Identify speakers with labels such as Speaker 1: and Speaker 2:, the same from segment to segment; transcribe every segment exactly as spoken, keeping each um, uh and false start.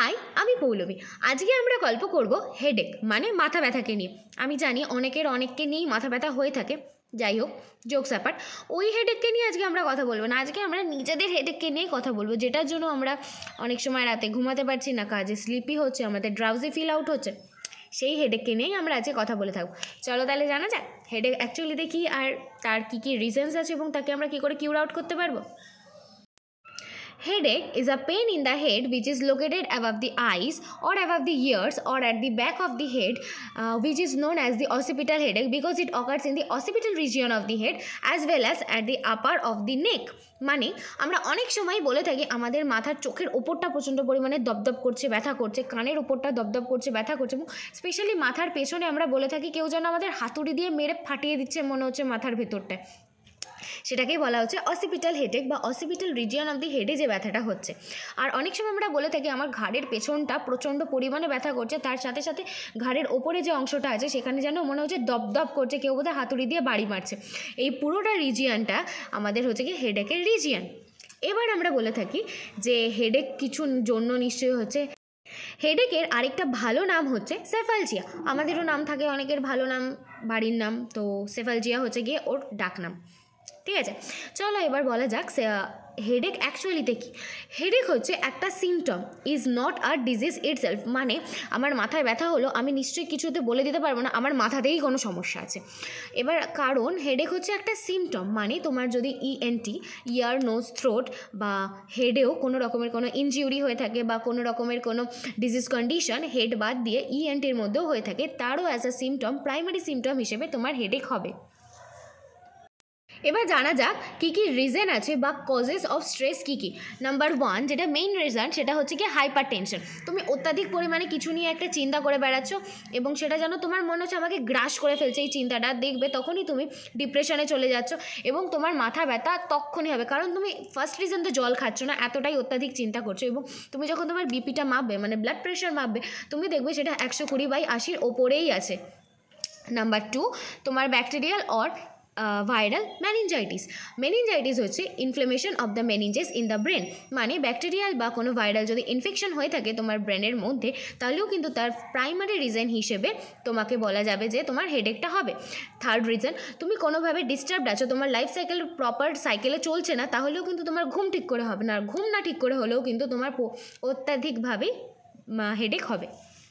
Speaker 1: High, আমি পৌলমী। আজকে আমরা গল্প করব হেডেক মানে মাথা ব্যথাকে নিয়ে। আমি জানি অনেকের অনেককে নিয়েই মাথা ব্যথা হয়ে থাকে, যাই হোক জোকস অ্যাপার্ট, ওই হেডেককে নিয়ে আজকে আমরা কথা বলবো না। আজকে আমরা নিজেদের হেডেককে নিয়েই কথা বলবো, যেটার জন্য আমরা অনেক সময় রাতে ঘুমাতে পারছি না, কাজে স্লিপি হচ্ছে, আমাদের ড্রাউজি ফিল আউট হচ্ছে। সেই হেডেককে নিয়েই আমরা আজকে কথা বলে থাকবো। চলো তাহলে জানা যাক হেডেক অ্যাকচুয়ালি দেখি আর তার কী কী রিজনস আছে এবং তাকে আমরা কী করে কিউর আউট করতে পারবো। Headache is a pain in the head which is located above the eyes or above the ears or at the back of the head, uh, which is known as the occipital headache because it occurs in the occipital region of the head as well as at the upper of the neck. মানে আমরা অনেক সময় বলে থাকি আমাদের মাথার চোখের ওপরটা প্রচণ্ড পরিমাণে দপদপ করছে, ব্যথা করছে, কানের ওপরটা দপদপ করছে, ব্যথা করছে, এবং স্পেশালি মাথার পেছনে আমরা বলে থাকি কেউ যেন আমাদের হাতুড়ি দিয়ে মেরে ফাটিয়ে দিচ্ছে মনে হচ্ছে মাথার ভেতরটায়। সেটাকেই বলা হচ্ছে অসিপিটাল হেডেক বা অসিপিটাল রিজিয়ন অফ দি হেডে যে ব্যথাটা হচ্ছে। আর অনেক সময় আমরা বলে থাকি আমার ঘাড়ের পেছনটা প্রচণ্ড পরিমাণে ব্যথা করছে, তার সাথে সাথে ঘাড়ের ওপরে যে অংশটা আছে সেখানে যেন মনে হচ্ছে দপদপ করছে, কেউ বোধহয় হাতুড়ি দিয়ে বাড়ি মারছে। এই পুরোটা রিজিয়নটা আমাদের হচ্ছে কি হেডেকের রিজিয়ন। এবার আমরা বলে থাকি যে হেডেক কিছু জন্য নিশ্চয়ই হচ্ছে। হেডেকের আরেকটা ভালো নাম হচ্ছে সেফালজিয়া। আমাদেরও নাম থাকে অনেকের ভালো নাম, বাড়ির নাম, তো সেফালজিয়া হচ্ছে গিয়ে ওর ডাক নাম। ঠিক আছে, চলো এবার বলা যাক হেডেক অ্যাকচুয়ালিতে কী। হেডেক হচ্ছে একটা symptom, is not a disease itself. মানে আমার মাথায় ব্যথা হলো, আমি নিশ্চয়ই কিছুতে বলে দিতে পারবো না আমার মাথাতেই কোনো সমস্যা আছে। এবার কারণ হেডেক হচ্ছে একটা সিমটম, মানে তোমার যদি ইএনটি ইয়ার নোজ থ্রোট বা হেডেও কোনো রকমের কোনো ইনজিউরি হয়ে থাকে বা কোনো রকমের কোনো ডিজিজ কন্ডিশন হেড বাদ দিয়ে ইএনটির মধ্যেও হয়ে থাকে, তারও as a symptom, primary symptom হিসেবে তোমার হেডেক হবে। এবার জানা যাক কী কী রিজন আছে বা কজেস অফ স্ট্রেস কী কী। নাম্বার ওয়ান, যেটা মেইন রিজন, সেটা হচ্ছে কি হাইপার টেনশন। তুমি অত্যাধিক পরিমাণে কিছু নিয়ে একটা চিন্তা করে বেড়াচ্ছ এবং সেটা যেন তোমার মনে হচ্ছে আমাকে গ্রাস করে ফেলছে এই চিন্তাটা, দেখবে তখনই তুমি ডিপ্রেশনে চলে যাচ্ছ এবং তোমার মাথা ব্যথা তখনই হবে, কারণ তুমি ফার্স্ট রিজন তো জল খাচ্ছ না, এতটাই অত্যাধিক চিন্তা করছো। এবং তুমি যখন তোমার বিপিটা মাপবে, মানে ব্লাড প্রেশার মাপবে, তুমি দেখবে সেটা একশো কুড়ি বাই আশির ওপরেই আছে। নাম্বার টু, তোমার bacterial or viral meningitis. Meningitis হচ্ছে inflammation of the meninges in the brain. মানে ব্যাকটেরিয়াল বা কোনো ভাইরাল যদি ইনফেকশন হয়ে থাকে তোমার ব্রেনের মধ্যে, তাহলেও কিন্তু তার প্রাইমারি রিজন হিসেবে তোমাকে বলা যাবে যে তোমার হেডেকটা হবে। থার্ড রিজন, তুমি কোনোভাবে ডিস্টার্বড আছো, তোমার লাইফ সাইকেল প্রপার সাইকেলে চলছে না, তাহলেও কিন্তু তোমার ঘুম ঠিক করে হবে না, আর ঘুম না ঠিক করে হলেও কিন্তু তোমার অত্যাধিকভাবেই হেডেক হবে।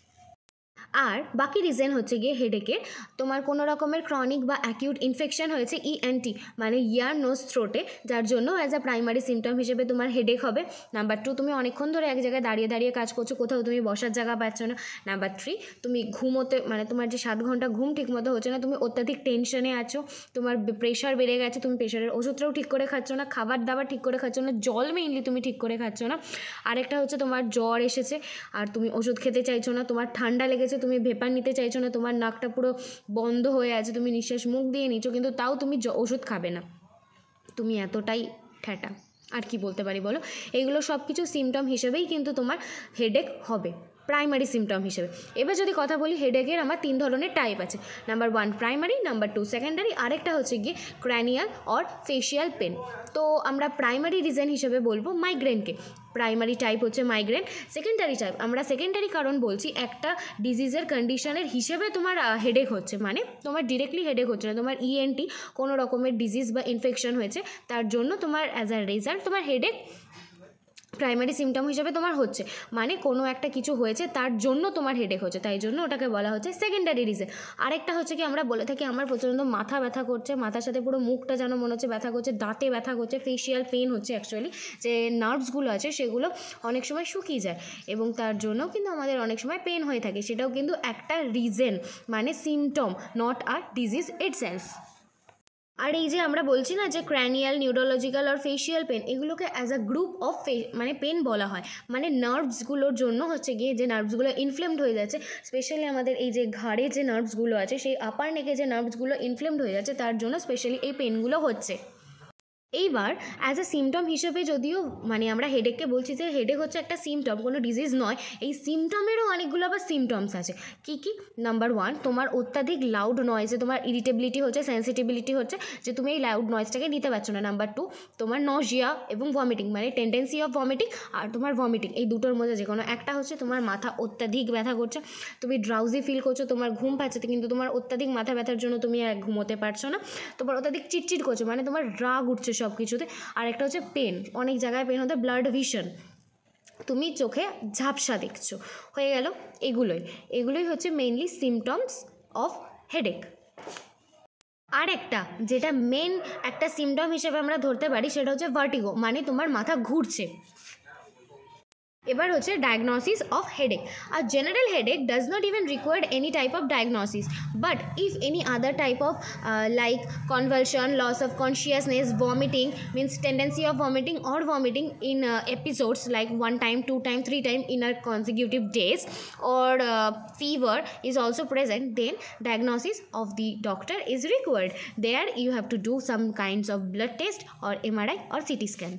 Speaker 1: আর বাকি রিজন হচ্ছে গিয়ে হেডেকের তোমার কোনো রকমের ক্রনিক বা অ্যাকিউট ইনফেকশন হয়েছে ইএনটি মানে ইয়ার নোজ থ্রোটে, যার জন্য অ্যাজ আ প্রাইমারি সিমটম হিসেবে তোমার হেডেক হবে। নাম্বার টু, তুমি অনেকক্ষণ ধরে এক জায়গায় দাঁড়িয়ে দাঁড়িয়ে কাজ করছো, কোথাও তুমি বসার জায়গা পাচ্ছ না। নাম্বার থ্রি, তুমি ঘুমোতে মানে তোমার যে সাত ঘন্টা ঘুম ঠিক মতো হচ্ছে না, তুমি অত্যাধিক টেনশনে আছো, তোমার প্রেশার বেড়ে গেছে, তুমি প্রেশারের ওষুধটাও ঠিক করে খাচ্ছ না, খাবার দাবার ঠিক করে খাচ্ছ না, জল মেইনলি তুমি ঠিক করে খাচ্ছ না। আরেকটা হচ্ছে তোমার জ্বর এসেছে আর তুমি ওষুধ খেতে চাইছো না, তোমার ঠান্ডা লেগেছে, তুমি ভেপার নিতে চাইছো না, তোমার নাকটা পুরো বন্ধ হয়ে আছে, তুমি নিঃশ্বাস মুখ দিয়ে নিচ্ছ কিন্তু তাও তুমি ওষুধ খাবে না, তুমি এতটাই ঠ্যাটা। আর কি বলতে পারি বলো, এইগুলো সব কিছু সিমটম হিসেবেই কিন্তু তোমার হেডেক হবে, প্রাইমারি সিমটম হিসেবে। এবার যদি কথা বলি, হেডেকের আমার তিন ধরনের টাইপ আছে। Number one primary, number two secondary, আরেকটা হচ্ছে গিয়ে ক্র্যানিয়াল অর ফেশিয়াল পেন। তো আমরা প্রাইমারি রিজন হিসেবে বলবো মাইগ্রেনকে। প্রাইমারি টাইপ হচ্ছে মাইগ্রেন। সেকেন্ডারি টাইপ আমরা সেকেন্ডারি কারণ বলছি একটা ডিজিজের কন্ডিশনের হিসেবে তোমার হেডেক হচ্ছে, মানে তোমার ডিরেক্টলি হেডেক হচ্ছে না, তোমার ইএনটি কোনো রকমের ডিজিজ বা ইনফেকশন হয়েছে, তার জন্য তোমার অ্যাজ আ রেজাল্ট তোমার হেডেক প্রাইমারি সিমটম হিসেবে তোমার হচ্ছে, মানে কোনো একটা কিছু হয়েছে তার জন্য তোমার হেডেক হচ্ছে, তাই জন্য ওটাকে বলা হচ্ছে সেকেন্ডারি রিজন। আরেকটা হচ্ছে কি আমরা বলে থাকি আমার প্রচণ্ড মাথা ব্যথা করছে, মাথার সাথে পুরো মুখটা যেন মনে হচ্ছে ব্যথা করছে, দাঁতে ব্যথা করছে, ফেশিয়াল পেন হচ্ছে, অ্যাকচুয়ালি যে নার্ভসগুলো আছে সেগুলো অনেক সময় শুকিয়ে যায় এবং তার জন্যও কিন্তু আমাদের অনেক সময় পেন হয়ে থাকে, সেটাও কিন্তু একটা রিজন মানে symptom, not a disease itself. আর এই যে আমরা বলছি না যে ক্র্যানিয়াল, নিউরোলজিক্যাল আর ফেশিয়াল পেন, এগুলোকে অ্যাজ আ গ্রুপ অফ মানে পেন বলা হয়, মানে নার্ভসগুলোর জন্য হচ্ছে গিয়ে যে নার্ভসগুলো ইনফ্লেমড হয়ে যাচ্ছে, স্পেশালি আমাদের এই যে ঘাড়ে যে নার্ভসগুলো আছে সেই আপার নেকে যে নার্ভসগুলো ইনফ্লেমড হয়ে যাচ্ছে, তার জন্য স্পেশালি এই পেনগুলো হচ্ছে। এইবার অ্যাজ এ সিমটম হিসেবে যদিও মানে আমরা হেডেককে বলছি যে হেডেক হচ্ছে একটা সিমটম, কোনো ডিজিজ নয়, এই সিমটমেরও অনেকগুলো আবার সিমটমস আছে। কী কী? নাম্বার ওয়ান, তোমার অত্যাধিক লাউড নয়েজে তোমার ইরিটেবিলিটি হচ্ছে, সেন্সিটিভিলিটি হচ্ছে, যে তুমি এই লাউড নয়েজটাকে নিতে পারছো না। নাম্বার টু, তোমার নজিয়া এবং ভমিটিং, মানে টেন্ডেন্সি অফ ভমিটিং আর তোমার ভমিটিং, এই দুটোর মধ্যে যে কোনো একটা হচ্ছে। তোমার মাথা অত্যাধিক ব্যথা করছে, তুমি ড্রাউজি ফিল করছো, তোমার ঘুম পাচ্ছে কিন্তু তোমার অত্যাধিক মাথা ব্যথার জন্য তুমি আর ঘুমোতে পারছো না, তোমার অত্যাধিক চিটচিট করছো, মানে তোমার রাগ উঠছে সব কিছুতে। আর একটা হচ্ছে পেন, অনেক জায়গায় পেন হতে, ব্লাড ভিশন, তুমি চোখে ঝাপসা দেখছো, হয়ে গেল। এগুলোই এগুলোই হচ্ছে মেইনলি সিমটমস অফ হেডেক। আর একটা যেটা মেন একটা সিমটম হিসেবে আমরা ধরতে পারি সেটা হচ্ছে ভার্টিগো, মানে তোমার মাথা ঘুরছে। এবার হচ্ছে ডায়াগনোসিস অফ হেডেক। আর general headache does not even require any type of diagnosis, but if any other type of like convulsion, loss of consciousness, vomiting means tendency of vomiting or vomiting in uh, episodes like one time, two time, three time in a consecutive days, or uh, fever is also present, then diagnosis of the doctor is required. There you have to do some kinds of blood test or M R I or C T scan.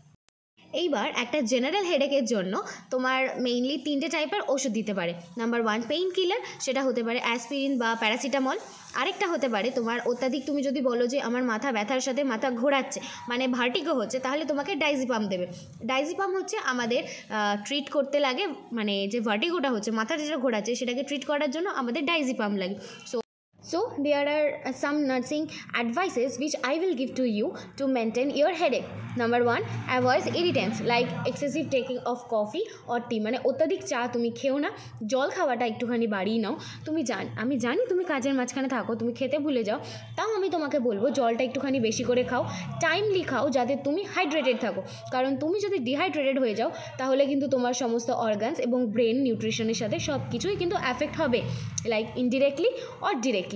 Speaker 1: এইবার একটা general হেডেকের জন্য তোমার mainly তিনটে টাইপের ওষুধ দিতে পারে। Number one, pain killer, সেটা হতে পারে অ্যাসপিরিন বা প্যারাসিটামল। আরেকটা হতে পারে তোমার অত্যাধিক, তুমি যদি বলো যে আমার মাথা ব্যথার সাথে মাথা ঘোরাচ্ছে, মানে ভার্টিগো হচ্ছে, তাহলে তোমাকে ডাইজিপাম দেবে। ডাইজিপাম হচ্ছে আমাদের ট্রিট করতে লাগে, মানে যে ভার্টিগোটা হচ্ছে, মাথা যেটা ঘোরাচ্ছে সেটাকে ট্রিট করার জন্য আমাদের ডাইজিপাম লাগে। So So there are uh, some nursing advices which I will give to you to maintain your headache. Number one, avoid irritants like excessive taking of coffee or tea, মানে অত্যাধিক চা তুমি খেও না, জল খাওয়াটা একটুখানি বাড়িয়ে নাও। তুমি জান আমি জানি তুমি কাজের মাঝখানে থাকো, তুমি খেতে ভুলে যাও, তাও আমি তোমাকে বলবো জলটা একটুখানি বেশি করে খাও, টাইমলি খাও, যাতে তুমি হাইড্রেটেড থাকো। কারণ তুমি যদি ডিহাইড্রেটেড হয়ে যাও তাহলে কিন্তু তোমার সমস্ত অর্গানস এবং ব্রেন নিউট্রিশনের সাথে সব কিছুই কিন্তু অ্যাফেক্ট হবে, লাইক ইনডিরেক্টলি অর ডিরেক্টলি।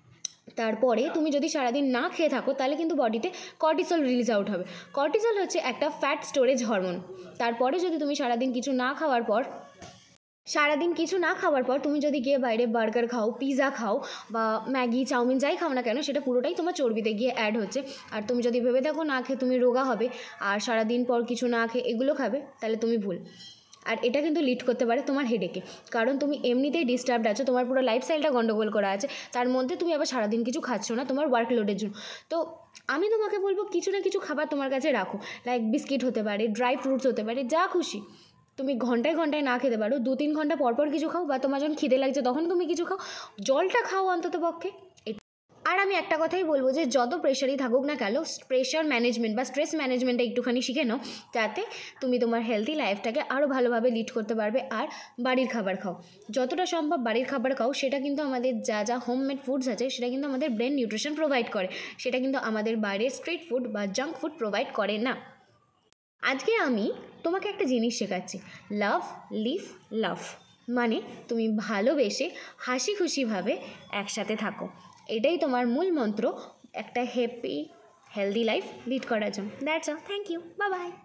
Speaker 1: তারপরে তুমি যদি সারাদিন না খেয়ে থাকো তাহলে কিন্তু বডিতে কর্টিসল রিলিজ আউট হবে। কর্টিসল হচ্ছে একটা ফ্যাট স্টোরেজ হরমোন। তারপরে যদি তুমি সারাদিন কিছু না খাওয়ার পর সারাদিন কিছু না খাওয়ার পর তুমি যদি গিয়ে বাইরে বার্গার খাও, পিৎজা খাও বা ম্যাগি, চাউমিন যাই খাও না কেন, সেটা পুরোটাই তোমার চর্বিতে গিয়ে অ্যাড হচ্ছে। আর তুমি যদি ভেবে থাকো না খেয়ে তুমি রোগা হবে আর সারাদিন পর কিছু না খেয়ে এগুলো খাবে, তাহলে তুমি ভুল। আর এটা কিন্তু লিড করতে পারে তোমার হেডেকে, কারণ তুমি এমনিতেই ডিস্টার্বড আছো, তোমার পুরো লাইফস্টাইলটা গন্ডগোল করা আছে, তার মধ্যে তুমি আবার সারাদিন কিছু খাচ্ছ না তোমার ওয়ার্কলোডের জন্য। তো আমি তোমাকে বলবো কিছু না কিছু খাবার তোমার কাছে রাখো, লাইক বিস্কিট হতে পারে, ড্রাই ফ্রুটস হতে পারে, যা খুশি। তুমি ঘন্টায় ঘন্টায় না খেতে পারো, দু তিন ঘন্টা পরপর কিছু খাও, বা তোমার যখন খিদে লাগছে তখন তুমি কিছু খাও, জলটা খাও অন্তত পক্ষে। আর আমি একটা কথাই বলবো যে যত প্রেশারই থাকুক না কেন, প্রেশার ম্যানেজমেন্ট বা স্ট্রেস ম্যানেজমেন্টটা একটুখানি শিখে নাও, যাতে তুমি তোমার হেলদি লাইফটাকে আরও ভালোভাবে লিড করতে পারবে। আর বাড়ির খাবার খাও, যতটা সম্ভব বাড়ির খাবার খাও। সেটা কিন্তু আমাদের যা যা হোমমেড ফুডস আছে সেটা কিন্তু আমাদের ব্রেন নিউট্রিশন প্রোভাইড করে, সেটা কিন্তু আমাদের বাইরের স্ট্রিট ফুড বা জাঙ্ক ফুড প্রোভাইড করে না। আজকে আমি তোমাকে একটা জিনিস শেখাচ্ছি, লাভ লিভ লাভ, মানে তুমি ভালোবেসে হাসি খুশিভাবে একসাথে থাকো। এটাই তোমার মূল মন্ত্র একটা হ্যাপি হেলদি লাইফ লিড করার জন্য। That's all, thank you, bye by.